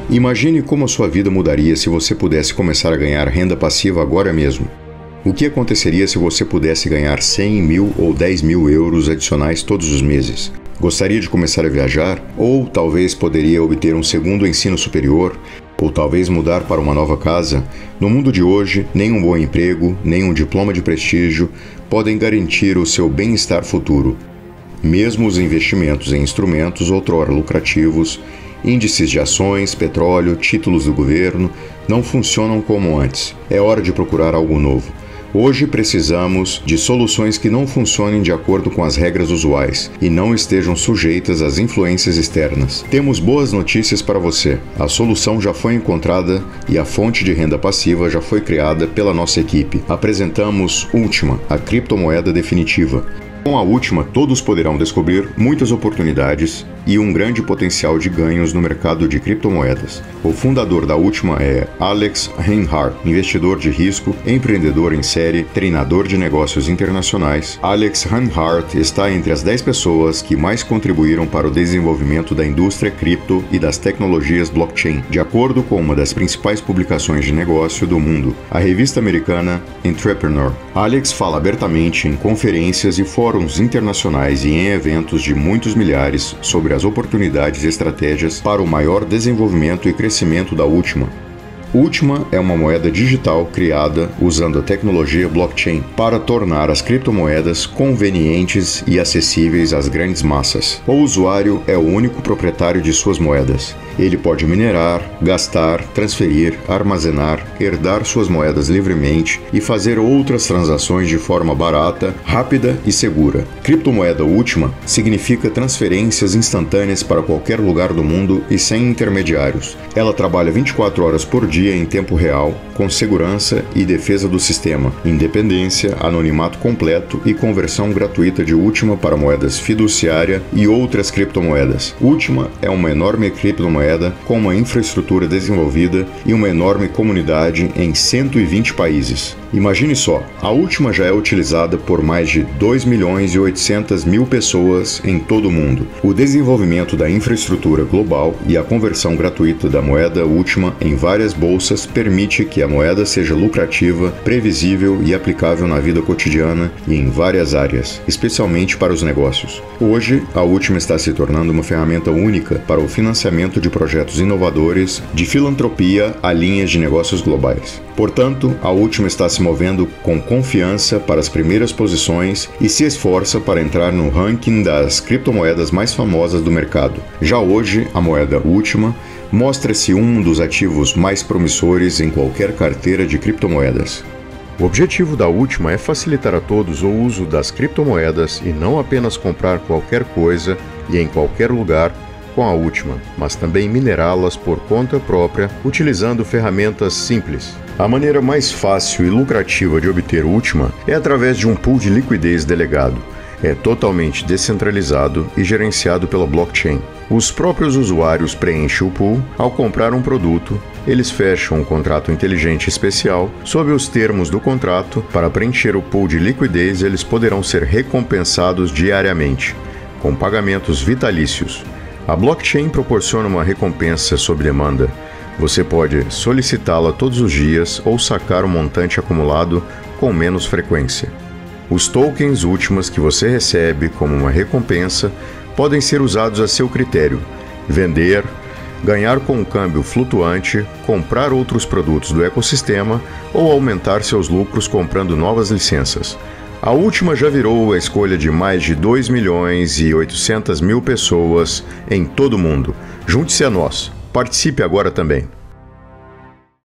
Imagine como a sua vida mudaria se você pudesse começar a ganhar renda passiva agora mesmo. O que aconteceria se você pudesse ganhar 100 mil ou 10 mil euros adicionais todos os meses? Gostaria de começar a viajar? Ou talvez poderia obter um segundo ensino superior? Ou talvez mudar para uma nova casa? No mundo de hoje, nem um bom emprego, nem um diploma de prestígio podem garantir o seu bem-estar futuro. Mesmo os investimentos em instrumentos outrora lucrativos, índices de ações, petróleo, títulos do governo, não funcionam como antes. É hora de procurar algo novo. Hoje precisamos de soluções que não funcionem de acordo com as regras usuais e não estejam sujeitas às influências externas. Temos boas notícias para você. A solução já foi encontrada e a fonte de renda passiva já foi criada pela nossa equipe. Apresentamos Ultima, a criptomoeda definitiva. Com a Ultima, todos poderão descobrir muitas oportunidades e um grande potencial de ganhos no mercado de criptomoedas. O fundador da Ultima é Alex Reinhardt, investidor de risco, empreendedor em série, treinador de negócios internacionais. Alex Reinhardt está entre as 10 pessoas que mais contribuíram para o desenvolvimento da indústria cripto e das tecnologias blockchain, de acordo com uma das principais publicações de negócio do mundo, a revista americana Entrepreneur. Alex fala abertamente em conferências e fóruns internacionais e em eventos de muitos milhares sobre as oportunidades e estratégias para o maior desenvolvimento e crescimento da Ultima. Ultima é uma moeda digital criada usando a tecnologia blockchain para tornar as criptomoedas convenientes e acessíveis às grandes massas. O usuário é o único proprietário de suas moedas. Ele pode minerar, gastar, transferir, armazenar, herdar suas moedas livremente e fazer outras transações de forma barata, rápida e segura. Criptomoeda Ultima significa transferências instantâneas para qualquer lugar do mundo e sem intermediários. Ela trabalha 24 horas por dia em tempo real, com segurança e defesa do sistema, independência, anonimato completo e conversão gratuita de Ultima para moedas fiduciária e outras criptomoedas. Ultima é uma enorme criptomoeda com uma infraestrutura desenvolvida e uma enorme comunidade em 120 países. Imagine só, a Ultima já é utilizada por mais de 2.800.000 pessoas em todo o mundo. O desenvolvimento da infraestrutura global e a conversão gratuita da moeda Ultima em várias bolsas permite que a moeda seja lucrativa, previsível e aplicável na vida cotidiana e em várias áreas, especialmente para os negócios. Hoje, a Ultima está se tornando uma ferramenta única para o financiamento de projetos inovadores, de filantropia a linhas de negócios globais. Portanto, a Ultima está se movendo com confiança para as primeiras posições e se esforça para entrar no ranking das criptomoedas mais famosas do mercado. Já hoje, a moeda Ultima mostra-se um dos ativos mais promissores em qualquer carteira de criptomoedas. O objetivo da Ultima é facilitar a todos o uso das criptomoedas e não apenas comprar qualquer coisa e em qualquer lugar com a Ultima, mas também minerá-las por conta própria utilizando ferramentas simples. A maneira mais fácil e lucrativa de obter Ultima é através de um pool de liquidez delegado. É totalmente descentralizado e gerenciado pela blockchain. Os próprios usuários preenchem o pool. Ao comprar um produto, eles fecham um contrato inteligente especial. Sob os termos do contrato, para preencher o pool de liquidez, eles poderão ser recompensados diariamente, com pagamentos vitalícios. A blockchain proporciona uma recompensa sob demanda. Você pode solicitá-la todos os dias ou sacar o montante acumulado com menos frequência. Os tokens Ultimas que você recebe como uma recompensa podem ser usados a seu critério, vender, ganhar com um câmbio flutuante, comprar outros produtos do ecossistema ou aumentar seus lucros comprando novas licenças. A Ultima já virou a escolha de mais de 2.800.000 pessoas em todo o mundo. Junte-se a nós. Participe agora também.